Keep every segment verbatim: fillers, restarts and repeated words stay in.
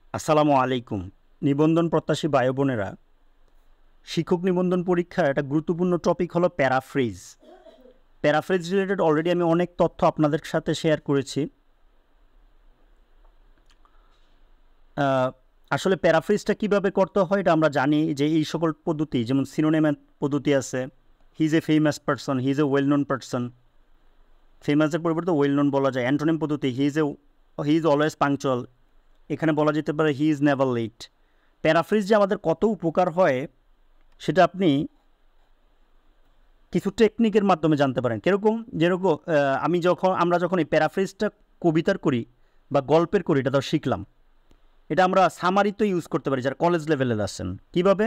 আসসালামু আলাইকুম। নিবন্ধন প্রত্যাশী ভাই বোনেরা, শিক্ষক নিবন্ধন পরীক্ষার একটা গুরুত্বপূর্ণ টপিক হলো প্যারাফ্রেজ। প্যারাফ্রেজ রিলেটেড অলরেডি আমি অনেক তথ্য আপনাদের সাথে শেয়ার করেছি। আসলে প্যারাফ্রেজটা কীভাবে করতে হয় এটা আমরা জানি যে এই সকল পদ্ধতি, যেমন সিনোনিম পদ্ধতি আছে, he is a famous person, he is a well known person. ফেমাসের পরিবর্তে ওয়েল নোন বলা যায়। অ্যান্টোনিম পদ্ধতি, he is a he is always punctual, এখানে বলা যেতে পারে he is never late. Paraphrase যে আমাদের কত উপকার হয় সেটা আপনি কিছু টেকনিকের মাধ্যমে জানতে পারেন। কীরকম? যেরকম আমি যখন আমরা যখন এই প্যারাফ্রেজটা কবিতার করি বা গল্পের করি, এটা তো শিখলাম, এটা আমরা সামারিতে ইউজ করতে পারি যারা কলেজ লেভেলে আছেন। কীভাবে?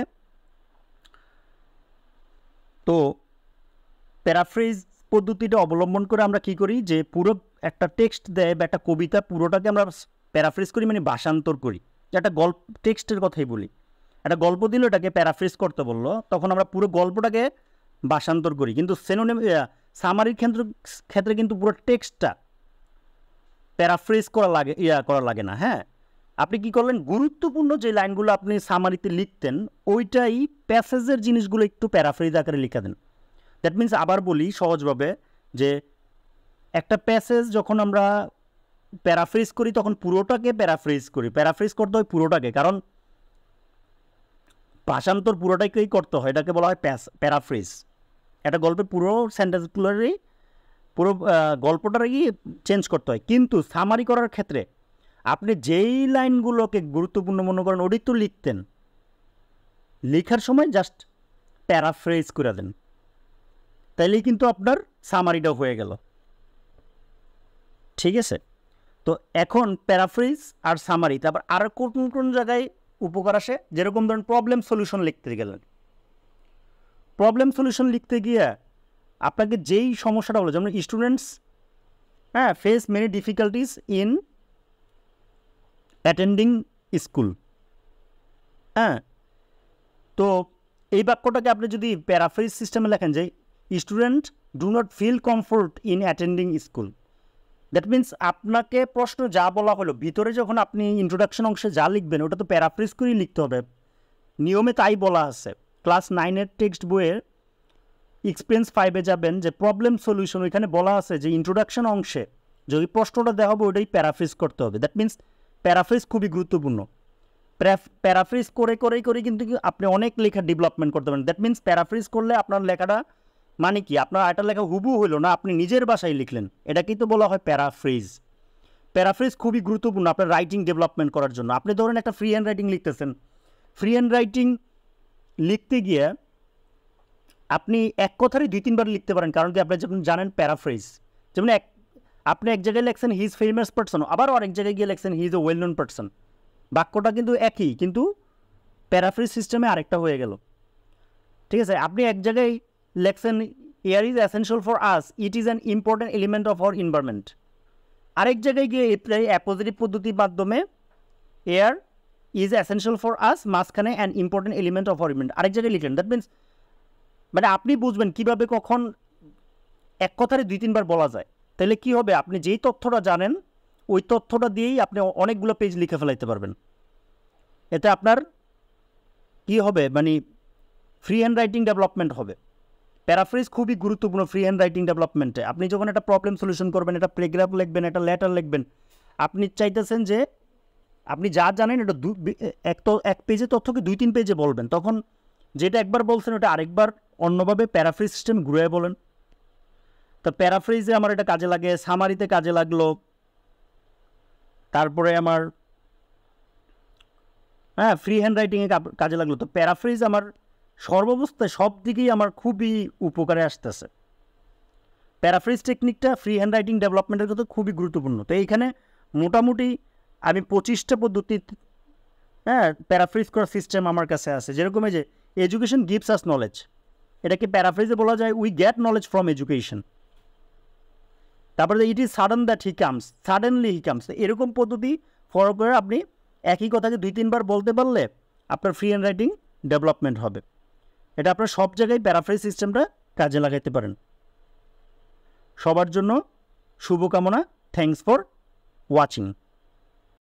তো প্যারাফ্রেজ পদ্ধতিটা অবলম্বন করে আমরা কি করি, যে পুরো একটা টেক্সট দেয় বা একটা কবিতা, পুরোটাকে আমরা প্যারাফ্রেজ করি, মানে ভাষান্তর করি। একটা গল্প, টেক্সটের কথাই বলি, একটা গল্প দিল, এটাকে প্যারাফ্রেজ করতে বললো, তখন আমরা পুরো গল্পটাকে ভাষান্তর করি। কিন্তু সিনোনিম সামারির ক্ষেত্রে ক্ষেত্রে কিন্তু পুরো টেক্সটটা প্যারাফ্রেজ করা লাগে, ইয়া করা লাগে না। হ্যাঁ, আপনি কি করলেন, গুরুত্বপূর্ণ যে লাইনগুলো আপনি সামারিতে লিখতেন ওইটাই প্যাসেজের জিনিসগুলো একটু প্যারাফ্রেজ আকারে লিখে দেন। দ্যাট মিনস, আবার বলি সহজভাবে, যে একটা প্যাসেজ যখন আমরা প্যারাফ্রেজ করি তখন পুরোটাকে প্যারাফ্রেজ করি। প্যারাফ্রেজ করতে হয় পুরোটাকে, কারণ ভাষান্তর পুরোটাকেই করতে হয়, এটাকে বলা হয় প্যারাফ্রেজ। একটা গল্পের পুরো সেন্টেন্সগুলোরই, পুরো গল্পটারই চেঞ্জ করতে হয়। কিন্তু সামারি করার ক্ষেত্রে আপনি যেই লাইনগুলোকে গুরুত্বপূর্ণ মনে করেন ওটাই তো লিখতেন, লেখার সময় জাস্ট প্যারাফ্রেজ করে দেন, তাইলেই কিন্তু আপনার সামারিটাও হয়ে গেল। ঠিক আছে? তো এখন প্যারাফ্রেজ আর সামারি, তারপর আর কোন কোন জায়গায় উপকার আসে, যেরকম ধরুন প্রবলেম সলিউশন লিখতে গেলেন, প্রবলেম সলিউশন লিখতে গিয়ে আপনাকে যেই সমস্যাটা হলো, যেমন স্টুডেন্টস হ্যাঁ face many difficulties in attending school. হ্যাঁ, তো এই বাক্যটাকে আপনি যদি প্যারাফ্রেজ সিস্টেমে লেখেন যে student do not feel comfort in attending school, that means আপনাকে প্রশ্ন যা বলা হলো ভিতরে, যখন আপনি ইন্ট্রোডাকশন অংশে যা লিখবেন ওটা তো প্যারাফ্রেজ করেই লিখতে হবে, নিয়মে তাই বলা আছে। ক্লাস নাইনের টেক্সট বইয়ের এক্সপিরিয়েন্স ফাইভে যাবেন, যে প্রবলেম সলিউশন, ওইখানে বলা আছে যে ইন্ট্রোডাকশন অংশে যদি প্রশ্নটা দেওয়া হবে ওইটাই প্যারাফ্রেজ করতে হবে। দ্যাট মিনস প্যারাফ্রেজ খুবই গুরুত্বপূর্ণ। প্যারাফ্রেজ করে করেই করে কিন্তু আপনি অনেক লেখা ডেভেলপমেন্ট করতে পারেন। দ্যাট মিনস প্যারাফ্রেজ করলে আপনার লেখাটা, মানে কি, আপনার এটা লেখা হুবু হইল না, আপনি নিজের ভাষায় লিখলেন, এটাকেই তো বলা হয় প্যারাফ্রেজ। প্যারাফ্রেজ খুবই গুরুত্বপূর্ণ আপনার রাইটিং ডেভেলপমেন্ট করার জন্য। আপনি ধরেন একটা ফ্রি হ্যান্ড রাইটিং লিখতেছেন, ফ্রি হ্যান্ড রাইটিং লিখতে গিয়ে আপনি এক কথারই দুই তিনবার লিখতে পারেন, কারণ কি আপনি যখন জানেন প্যারাফ্রেজ, যেমন এক আপনি এক জায়গায় লেখছেন হি ইজ ফেমাস পারসন, আবার আরেক জায়গায় গিয়ে লেখছেন he is a well known person, বাক্যটা কিন্তু একই, কিন্তু প্যারাফ্রেজ সিস্টেমে আরেকটা হয়ে গেল। ঠিক আছে? আপনি এক জায়গায় লেখছেন air is essential for us, it is an important element of our environment, আরেক জায়গায় গিয়ে অ্যাপোজিটিভ পদ্ধতির মাধ্যমে air is essential for us, মাঝখানে an important element of our environment আরেক জায়গায় লিখলেন। দ্যাট মিনস, মানে আপনি বুঝবেন কীভাবে কখন এক কথারে দুই তিনবার বলা যায়। তাহলে কি হবে, আপনি যেই তথ্যটা জানেন ওই তথ্যটা দিয়েই আপনি অনেকগুলো পেজ লিখে ফেলাইতে পারবেন। এতে আপনার কি হবে, মানে ফ্রি হ্যান্ড রাইটিং ডেভেলপমেন্ট হবে। প্যারাফ্রেজ খুবই গুরুত্বপূর্ণ ফ্রি হ্যান্ড রাইটিং ডেভেলপমেন্টে। আপনি যখন একটা প্রবলেম সলিউশন করবেন, একটা প্যারাগ্রাফ লিখবেন, একটা লেটার লিখবেন, আপনি চাইতেছেন যে আপনি যা জানেন এটা দু এক তো এক পেজে তথ্যকে দুই তিন পেজে বলবেন, তখন যেটা একবার বলছেন ওটা আরেকবার অন্যভাবে প্যারাফ্রেজ সিস্টেম ঘুরে বলেন। তো প্যারাফ্রেজে আমার এটা কাজে লাগে, সামারিতে কাজে লাগলো, তারপরে আমার হ্যাঁ ফ্রি হ্যান্ড রাইটিংয়ে কাজে লাগলো। তো প্যারাফ্রেজ আমার সর্বাবস্থায় সব দিকেই আমার খুবই উপকারে আসতেছে। প্যারাফ্রেজ টেকনিকটা ফ্রি হ্যান্ড রাইটিং ডেভেলপমেন্টের ক্ষেত্রে খুবই গুরুত্বপূর্ণ। তো এইখানে মোটামুটি আমি পঁচিশটা পদ্ধতি হ্যাঁ প্যারাফ্রেজ করার সিস্টেম আমার কাছে আছে। যেরকম এই যে এডুকেশন গিভস আস নলেজ, এটাকে প্যারাফ্রেজে বলা যায় we get knowledge from education. তারপরে it is sudden that he comes, suddenly he comes, এরকম পদ্ধতি ফলো করে আপনি একই কথাকে দুই তিনবার বলতে পারলে আপনার ফ্রি হ্যান্ড রাইটিং ডেভেলপমেন্ট হবে। এটা আপনার সব জায়গায় প্যারাফ্রেজ সিস্টেমটা কাজে লাগাইতে পারেন। সবার জন্য শুভকামনা। Thanks for watching.